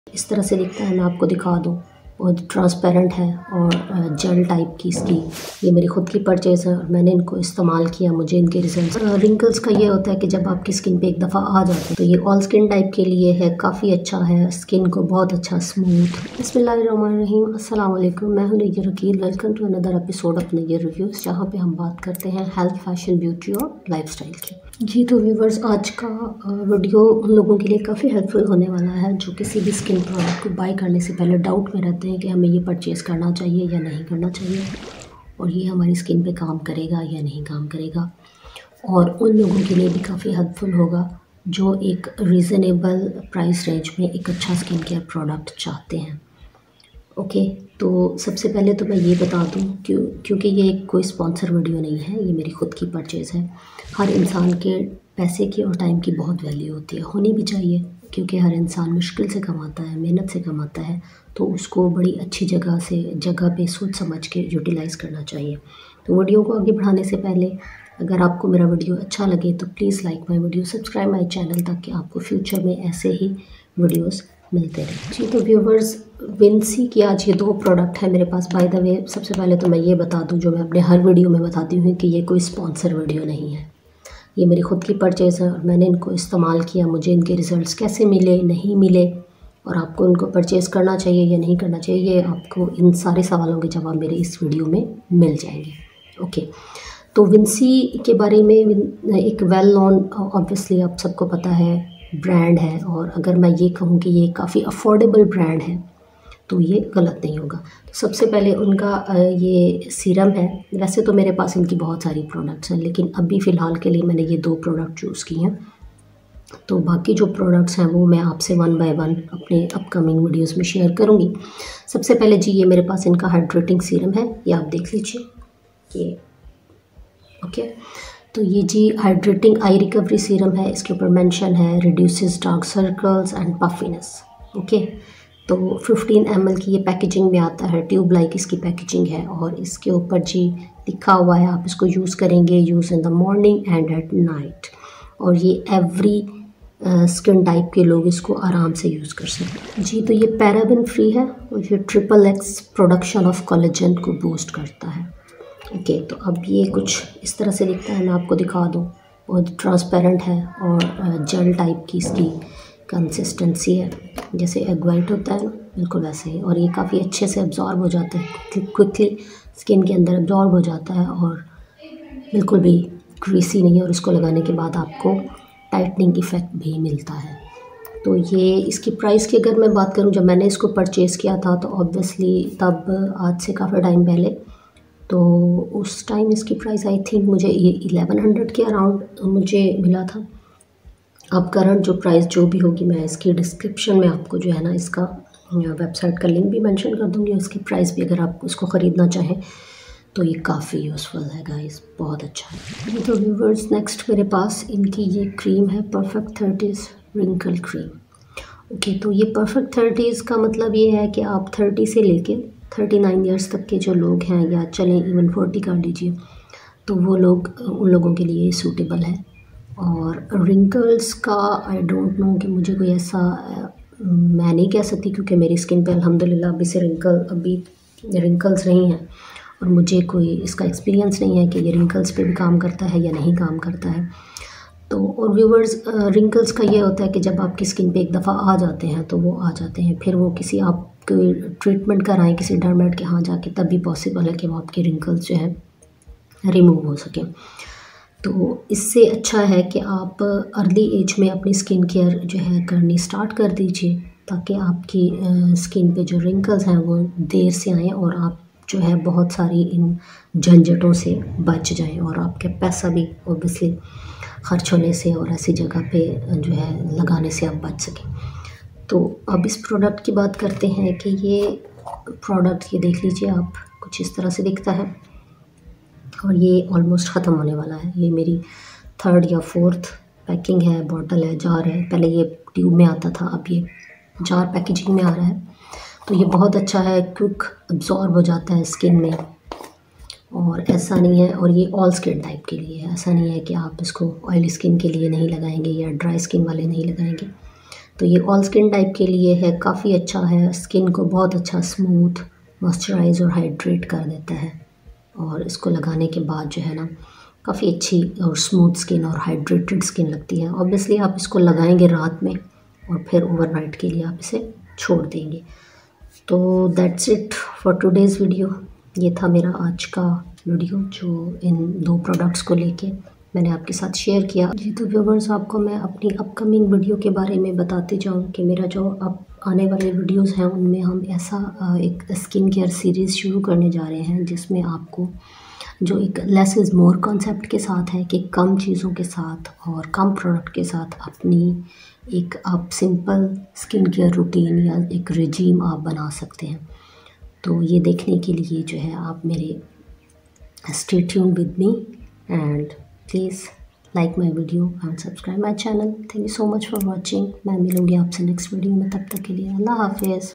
इस तरह से दिखता है, मैं आपको दिखा दूँ। बहुत ट्रांसपेरेंट है और जेल टाइप की इसकी। ये मेरी खुद की परचेज़ है और मैंने इनको इस्तेमाल किया, मुझे इनके रिजल्ट्स। रिंकल्स का ये होता है कि जब आपकी स्किन पे एक दफ़ा आ जाते हैं तो ये ऑल स्किन टाइप के लिए है, काफ़ी अच्छा है, स्किन को बहुत अच्छा स्मूथ। बिस्मिल्लाहिर्रहमानिर्रहीम, अस्सलाम वालेकुम, मैं हूं Nayyar Rakeel. Welcome to another episode of Nayyar reviews, जहां पे हम बात करते हैं हेल्थ, फैशन, ब्यूटी और लाइफस्टाइल की। जी तो व्यूवर्स, आज का वीडियो उन लोगों के लिए काफ़ी हेल्पफुल होने वाला है जो किसी भी स्किन प्रोडक्ट को बाय करने से पहले डाउट में रहते हैं कि हमें ये परचेज़ करना चाहिए या नहीं करना चाहिए, और ये हमारी स्किन पे काम करेगा या नहीं काम करेगा। और उन लोगों के लिए भी काफ़ी हेल्पफुल होगा जो एक रीज़नेबल प्राइस रेंज में एक अच्छा स्किन केयर प्रोडक्ट चाहते हैं। ओके, तो सबसे पहले तो मैं ये बता दूँ क्योंकि ये कोई स्पॉन्सर वीडियो नहीं है, ये मेरी ख़ुद की परचेज़ है। हर इंसान के पैसे की और टाइम की बहुत वैल्यू होती है, होनी भी चाहिए, क्योंकि हर इंसान मुश्किल से कमाता है, मेहनत से कमाता है, तो उसको बड़ी अच्छी जगह पे सोच समझ के यूटिलाइज़ करना चाहिए। तो वीडियो को आगे बढ़ाने से पहले अगर आपको मेरा वीडियो अच्छा लगे तो please like my video, subscribe my channel, ताकि आपको फ्यूचर में ऐसे ही वीडियोस मिलते रहे। जी तो व्यूवर्स, विंसी की आज ये 2 प्रोडक्ट हैं मेरे पास। बाय द वे, सबसे पहले तो मैं ये बता दूं, जो मैं अपने हर वीडियो में बताती हूँ, कि ये कोई स्पॉन्सर वीडियो नहीं है। ये मेरी खुद की परचेज़ है और मैंने इनको इस्तेमाल किया, मुझे इनके रिज़ल्ट्स कैसे मिले, नहीं मिले, और आपको इनको परचेज़ करना चाहिए या नहीं करना चाहिए, ये आपको इन सारे सवालों के जवाब मेरे इस वीडियो में मिल जाएंगे। ओके, तो विंसी के बारे में एक वेल नोन, ऑब्वियसली आप सबको पता है, ब्रांड है। और अगर मैं ये कहूँ कि ये काफ़ी अफोर्डेबल ब्रांड है तो ये गलत नहीं होगा। तो सबसे पहले उनका ये सीरम है। वैसे तो मेरे पास इनकी बहुत सारी प्रोडक्ट्स हैं, लेकिन अभी फ़िलहाल के लिए मैंने ये 2 प्रोडक्ट चूज़ किए हैं। तो बाकी जो प्रोडक्ट्स हैं वो मैं आपसे वन बाय वन अपने अपकमिंग वीडियोस में शेयर करूँगी। सबसे पहले जी, ये मेरे पास इनका हाइड्रेटिंग सीरम है, ये आप देख लीजिए ये। ओके, तो ये जी हाइड्रेटिंग आई रिकवरी सीरम है। इसके ऊपर मेंशन है reduces dark circles and puffiness. Okay, तो 15 ml की ये पैकेजिंग में आता है, ट्यूब लाइक इसकी पैकेजिंग है, और इसके ऊपर जी लिखा हुआ है आप इसको यूज़ करेंगे, use in the morning and at night. और ये एवरी स्किन टाइप के लोग इसको आराम से यूज़ कर सकते हैं। जी तो ये पैराबेन फ्री है और ये XXX प्रोडक्शन ऑफ कोलेजन को बूस्ट करता है। ओके, तो अब ये कुछ इस तरह से दिखता है, मैं आपको दिखा दूँ। बहुत ट्रांसपेरेंट है और जेल टाइप की इसकी कंसिस्टेंसी है, जैसे एग वाइट होता है ना, बिल्कुल वैसे ही। और ये काफ़ी अच्छे से अब्जॉर्ब हो जाता है, क्विकली स्किन के अंदर अब्जॉर्ब हो जाता है, और बिल्कुल भी ग्रीसी नहीं है, और इसको लगाने के बाद आपको टाइटनिंग इफ़ेक्ट भी मिलता है। तो ये इसकी प्राइस की अगर मैं बात करूँ, जब मैंने इसको परचेज़ किया था तो ऑब्वियसली तब आज से काफ़ी टाइम पहले, तो उस टाइम इसकी प्राइस आई थिंक मुझे ये 1100 के अराउंड मुझे मिला था। अब करंट जो प्राइस जो भी होगी, मैं इसकी डिस्क्रिप्शन में आपको जो है ना इसका वेबसाइट का लिंक भी मेंशन कर दूँगी, इसकी प्राइस भी, अगर आप उसको ख़रीदना चाहें तो ये काफ़ी यूज़फुल है गाइस, बहुत अच्छा है। तो व्यूवर्स, नेक्स्ट मेरे पास इनकी ये क्रीम है, perfect 30s wrinkle cream. Okay, तो ये परफेक्ट 30s का मतलब ये है कि आप 30 से लेके 39 ईयर्स तक के जो लोग हैं, या चलें इवन 40 कर लीजिए, तो वो लोग, उन लोगों के लिए सूटेबल है। और रिंकल्स का आई डोंट नो, कि मुझे कोई ऐसा मैं नहीं कह सकती, क्योंकि मेरी स्किन पे अल्हम्दुलिल्लाह अभी रिंकल्स नहीं हैं, और मुझे कोई इसका एक्सपीरियंस नहीं है कि ये रिंकल्स पे भी काम करता है या नहीं काम करता है। तो और व्यूवर्स, रिंकल्स का ये होता है कि जब आपकी स्किन पे एक दफ़ा आ जाते हैं तो वो आ जाते हैं, फिर वो किसी आप कोई ट्रीटमेंट कराएं किसी डर्मेट के यहाँ जाके, तब भी पॉसिबल है कि वो आपके रिंकल्स जो है रिमूव हो सकें। तो इससे अच्छा है कि आप अर्ली एज में अपनी स्किन केयर जो है करनी स्टार्ट कर दीजिए, ताकि आपकी स्किन पे जो रिंकल्स हैं वो देर से आएँ, और आप जो है बहुत सारी इन झंझटों से बच जाएं, और आपका पैसा भी ऑब्वियसली खर्च होने से और ऐसी जगह पे जो है लगाने से आप बच सकें। तो अब इस प्रोडक्ट की बात करते हैं कि ये प्रोडक्ट, ये देख लीजिए आप, कुछ इस तरह से दिखता है, और ये ऑलमोस्ट ख़त्म होने वाला है। ये मेरी 3rd या 4th पैकिंग है, बॉटल है, जार है। पहले ये ट्यूब में आता था, अब ये जार पैकेजिंग में आ रहा है। तो ये बहुत अच्छा है, क्विक अब्जॉर्ब हो जाता है स्किन में, और ऐसा नहीं है, और ये ऑल स्किन टाइप के लिए है, ऐसा नहीं है कि आप इसको ऑयली स्किन के लिए नहीं लगाएंगे या ड्राई स्किन वाले नहीं लगाएंगे। तो ये ऑल स्किन टाइप के लिए है, काफ़ी अच्छा है, स्किन को बहुत अच्छा स्मूथ, मॉइस्चराइज और हाइड्रेट कर देता है। और इसको लगाने के बाद जो है ना काफ़ी अच्छी और स्मूथ स्किन और हाइड्रेटेड स्किन लगती है। ऑब्वियसली आप इसको लगाएंगे रात में और फिर ओवरनाइट के लिए आप इसे छोड़ देंगे। तो that's it for today's video. ये था मेरा आज का वीडियो जो इन 2 प्रोडक्ट्स को लेके मैंने आपके साथ शेयर किया। जी तो व्यूवर्स, आपको मैं अपनी अपकमिंग वीडियो के बारे में बताती जाऊँ कि मेरा जो अब आने वाले वीडियोस हैं उनमें हम ऐसा एक स्किन केयर सीरीज़ शुरू करने जा रहे हैं जिसमें आपको जो एक लेस इज़ मोर कॉन्सेप्ट के साथ है कि कम चीज़ों के साथ और कम प्रोडक्ट के साथ अपनी एक आप सिंपल स्किन केयर रूटीन या एक रिजीम आप बना सकते हैं। तो ये देखने के लिए जो है आप मेरे stay tuned with me and please like my video and subscribe my channel. Thank you so much for watching. मैं मिलूँगी आपसे नेक्स्ट वीडियो में, तब तक के लिए अल्लाह हाफिज़।